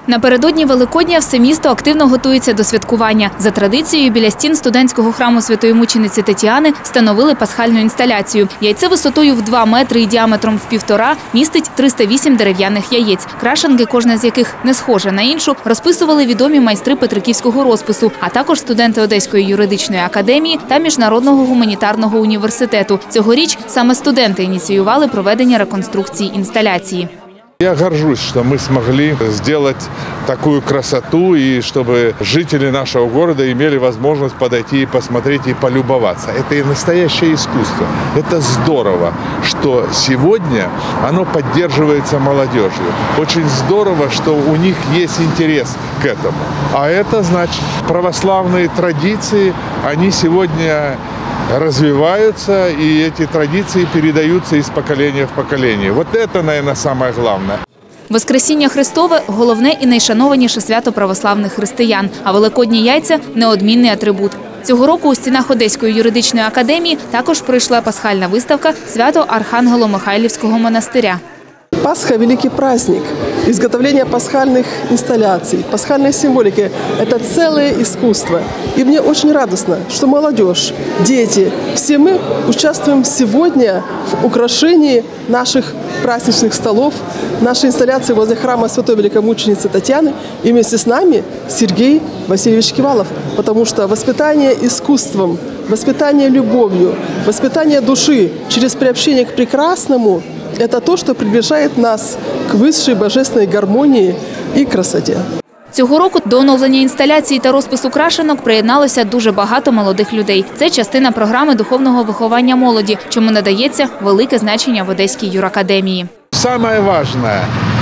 Напередодні Великодня все місто активно готується до святкування. За традицією, біля стін студентського храму Святої мучениці Тетяни встановили пасхальну інсталяцію. Яйце висотою в 2 метри і діаметром в 1,5 містить 308 дерев'яних яєць. Крашанки, кожна з яких не схожа на іншу, розписували відомі майстри петриківського розпису, а також студенти Одеської юридичної академії та Міжнародного гуманітарного університету. Цьогоріч саме студенти ініціювали проведення реконструкції інсталяції. Я горжусь, что мы смогли сделать такую красоту, и чтобы жители нашего города имели возможность подойти и посмотреть, и полюбоваться. Это и настоящее искусство. Это здорово, что сегодня оно поддерживается молодежью. Очень здорово, что у них есть интерес к этому. А это значит, православные традиции, они сегодня развиваются, и эти традиции передаются из поколения в поколение. Вот это, наверное, самое главное. Воскресіння Христове – головне і найшанованіше свято православних християн, а великодні яйця – неодмінний атрибут. Цього року у стінах Одеської юридичної академії також пройшла пасхальна виставка «Свято Архангело-Михайлівського монастиря». Пасха – великий праздник. Изготовление пасхальных инсталляций, пасхальной символики – это целое искусство. И мне очень радостно, что молодежь, дети, все мы участвуем сегодня в украшении наших праздничных столов, нашей инсталляции возле храма Святой Великомученицы Татьяны. И вместе с нами Сергей Васильевич Кивалов, потому что воспитание искусством, воспитание любовью, воспитание души через приобщение к прекрасному – это то, что приближает нас к высшей божественной гармонии и красоте. Цього року до оновлення інсталяції та розпису крашенок приєдналося дуже багато молодих людей. Це частина програми духовного виховання молоді, чому надається велике значення в Одеській юракадемії. Самое важное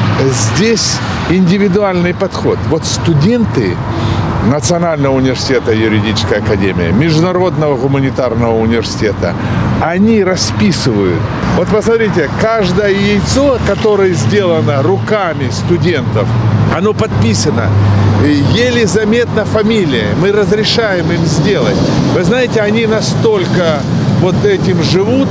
здесь индивидуальный подход. Вот студенты Национального университета юридической академии, Международного гуманитарного университета, они расписывают. Вот посмотрите, каждое яйцо, которое сделано руками студентов, оно подписано. Еле заметна фамилия. Мы разрешаем им сделать. Вы знаете, они настолько вот этим живут.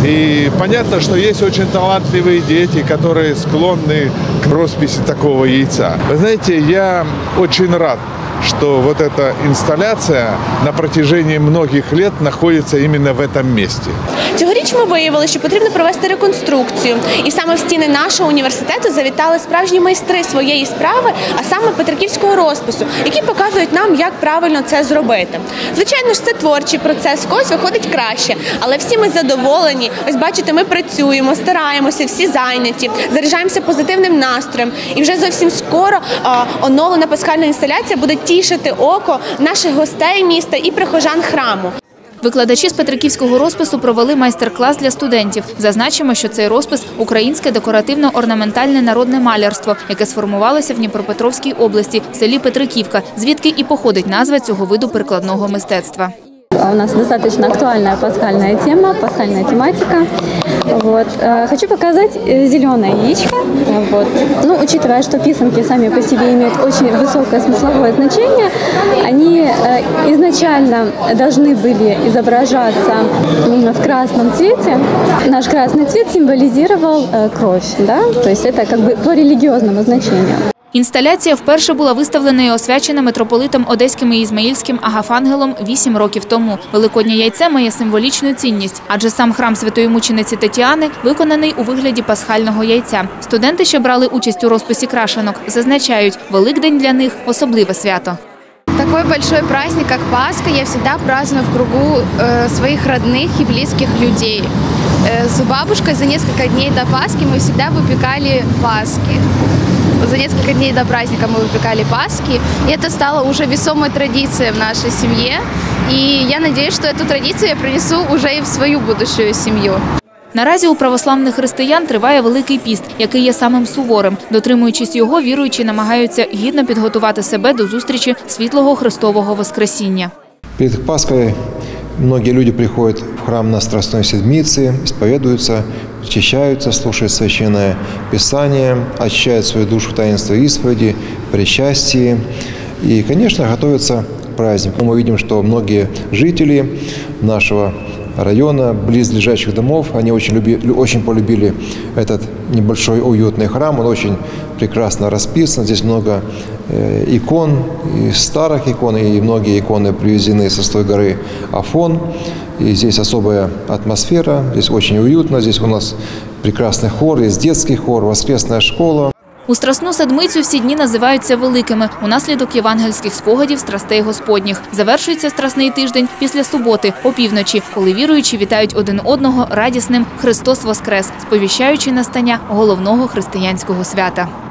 И понятно, что есть очень талантливые дети, которые склонны к росписи такого яйца. Вы знаете, я очень рад, что вот эта инсталляция на протяжении многих лет находится именно в этом месте. Цьогоріч ми виявили, що потрібно провести реконструкцію. І саме в стіни нашого університету завітали справжні майстри своєї справи, а саме петриківського розпису, які показують нам, як правильно це зробити. Звичайно ж, це творчий процес, в когось виходить краще, але всі ми задоволені. Ось бачите, ми працюємо, стараємося, всі зайняті, заряджаємося позитивним настроєм. І вже зовсім скоро оновлена пасхальна інсталяція буде тішити око наших гостей міста і прихожан храму. Викладачі з петриківського розпису провели майстер-клас для студентів. Зазначимо, що цей розпис – українське декоративно-орнаментальне народне малярство, яке сформувалося в Дніпропетровській області, в селі Петриківка, звідки і походить назва цього виду прикладного мистецтва. У нас достаточно актуальная пасхальная тема, пасхальная тематика. Вот. Хочу показать зеленое яичко. Вот. Ну, учитывая, что писанки сами по себе имеют очень высокое смысловое значение, они изначально должны были изображаться в красном цвете. Наш красный цвет символизировал кровь, да? То есть это как бы по религиозному значению. Інсталяція вперше була виставлена і освячена митрополитом Одеським і Ізмаїльським Агафангелом 8 років тому. Великоднє яйце має символічну цінність, адже сам храм Святої мучениці Тетяни виконаний у вигляді пасхального яйця. Студенти, що брали участь у розписі крашенок, зазначають, Великдень для них – особливе свято. Такой большой праздник, как Пасха, я всегда праздную в кругу своих родных и близких людей. С бабушкой за несколько дней до Пасхи мы всегда выпекали паски. За несколько дней до праздника мы выпекали паски. И это стало уже весомой традицией в нашей семье. И я надеюсь, что эту традицию я принесу уже и в свою будущую семью. Наразі у православних християн триває Великий піст, який є самим суворим. Дотримуючись його, віруючі намагаються гідно підготувати себе до зустрічі світлого Христового Воскресіння. Перед Пасхой многие люди приходят в храм на Страстной Седмице, исповедуются, очищаются, слушают Священное Писание, очищают свою душу в таинстве исповеди, причастии и, конечно, готовятся к празднику. Мы видим, что многие жители нашего района, близлежащих домов. Они очень полюбили этот небольшой уютный храм. Он очень прекрасно расписан. Здесь много икон, и старых икон, и многие иконы привезены со той горы Афон. И здесь особая атмосфера, здесь очень уютно. Здесь у нас прекрасный хор, есть детский хор, воскресная школа. У Страсну Седмицю всі дні називаються великими унаслідок євангельських спогадів страстей Господніх. Завершується Страсний тиждень після суботи, опівночі, коли віруючі вітають один одного радісним «Христос Воскрес», сповіщаючи настання головного християнського свята.